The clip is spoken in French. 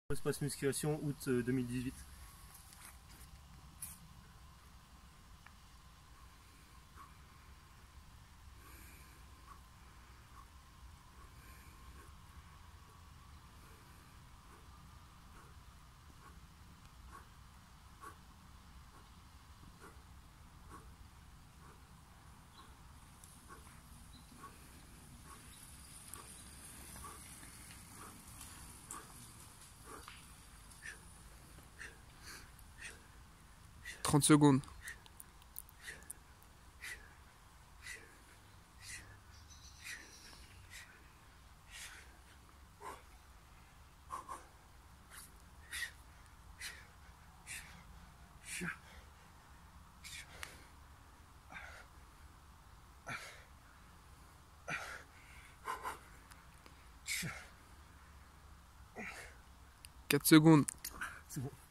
Espace musculation août 2018. « 30 secondes. « 4 secondes. » C'est bon.